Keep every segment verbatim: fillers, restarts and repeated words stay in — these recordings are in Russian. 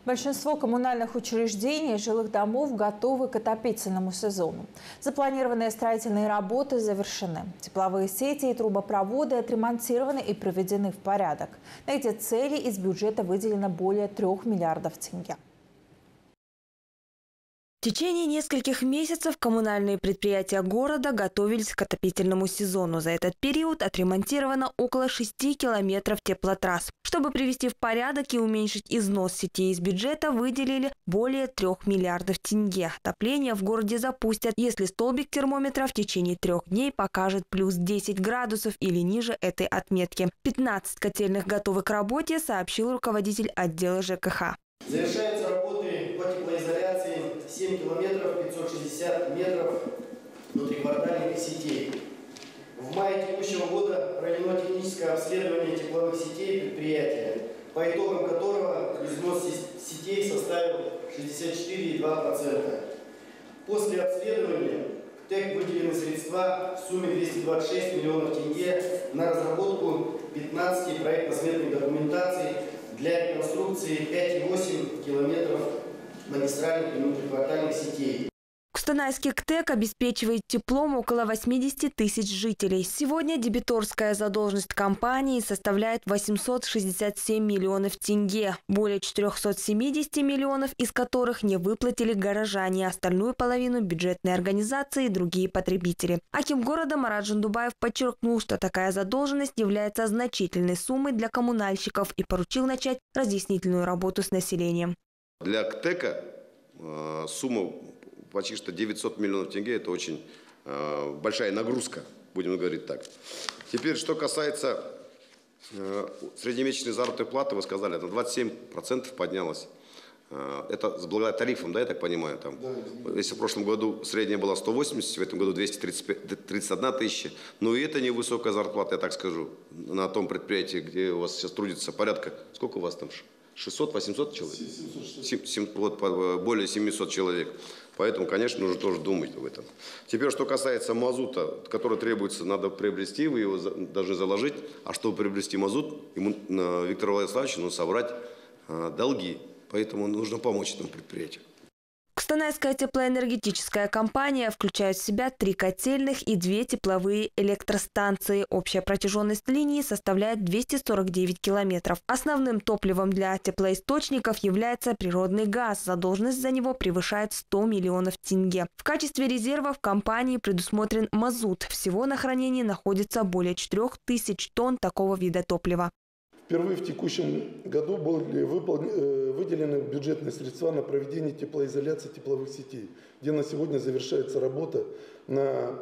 Большинство коммунальных учреждений и жилых домов готовы к отопительному сезону. Запланированные строительные работы завершены. Тепловые сети и трубопроводы отремонтированы и приведены в порядок. На эти цели из бюджета выделено более трех миллиардов тенге. В течение нескольких месяцев коммунальные предприятия города готовились к отопительному сезону. За этот период отремонтировано около шести километров теплотрасс. Чтобы привести в порядок и уменьшить износ сетей, из бюджета выделили более трех миллиардов тенге. Отопление в городе запустят, если столбик термометра в течение трех дней покажет плюс десять градусов или ниже этой отметки. пятнадцать котельных готовы к работе, сообщил руководитель отдела ЖКХ. Завершаются работы по теплоизоляции семь километров пятьсот шестьдесят метров внутриквартальных сетей. В мае текущего года проведено техническое обследование тепловых сетей предприятия, по итогам которого износ сетей составил шестьдесят четыре и два десятых процента. После обследования в ТЭК выделены средства в сумме двести двадцать шесть миллионов тенге на разработку пятнадцати проектно-сметных документаций для реконструкции пяти и восьми километров магистральных и внутриквартальных сетей. Кустанайский КТЭК обеспечивает теплом около восьмидесяти тысяч жителей. Сегодня дебиторская задолженность компании составляет восемьсот шестьдесят семь миллионов тенге, более четырёхсот семидесяти миллионов из которых не выплатили горожане, остальную половину – бюджетные организации и другие потребители. Аким города Марат Жандубаев подчеркнул, что такая задолженность является значительной суммой для коммунальщиков и поручил начать разъяснительную работу с населением. Для КТЭКа э, сумма почти что девятьсот миллионов тенге – это очень э, большая нагрузка, будем говорить так. Теперь, что касается э, среднемесячной заработной платы, вы сказали, это двадцать семь процентов поднялось. Э, это благодаря тарифам, да, я так понимаю? Там, да, если в прошлом году средняя была сто восемьдесят, в этом году двести тридцать одна тысяча. Но и это невысокая зарплата, я так скажу, на том предприятии, где у вас сейчас трудится порядка, сколько у вас там? шестьсот-восемьсот человек? семьсот, вот, более семисот человек. Поэтому, конечно, нужно тоже думать об этом. Теперь, что касается мазута, который требуется, надо приобрести, вы его должны заложить. А чтобы приобрести мазут, ему, Виктору Владиславовичу, нужно собрать а, долги. Поэтому нужно помочь этому предприятию. Кустанайская теплоэнергетическая компания включает в себя три котельных и две тепловые электростанции. Общая протяженность линии составляет двести сорок девять километров. Основным топливом для теплоисточников является природный газ. Задолженность за него превышает сто миллионов тенге. В качестве резерва в компании предусмотрен мазут. Всего на хранении находится более четырёх тысяч тонн такого вида топлива. Впервые в текущем году были выделены бюджетные средства на проведение теплоизоляции тепловых сетей, где на сегодня завершается работа на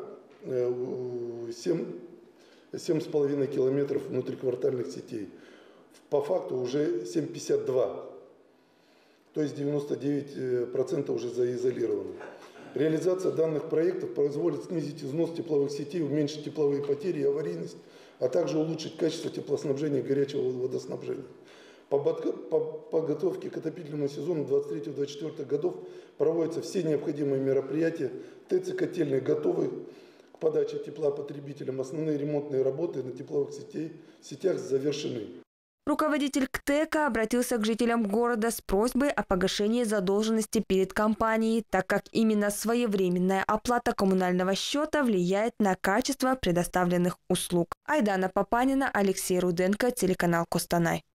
семь с половиной километров внутриквартальных сетей. По факту уже семь пятьдесят два, то есть девяносто девять процентов уже заизолировано. Реализация данных проектов позволит снизить износ тепловых сетей, уменьшить тепловые потери и аварийность, а также улучшить качество теплоснабжения и горячего водоснабжения. По подготовке к отопительному сезону двадцать третьего — двадцать четвёртого годов проводятся все необходимые мероприятия. ТЭЦ и котельные готовы к подаче тепла потребителям. Основные ремонтные работы на тепловых сетей, сетях завершены. Руководитель КТЭКа обратился к жителям города с просьбой о погашении задолженности перед компанией, так как именно своевременная оплата коммунального счета влияет на качество предоставленных услуг. Айдана Папанина, Алексей Руденко, телеканал Костанай.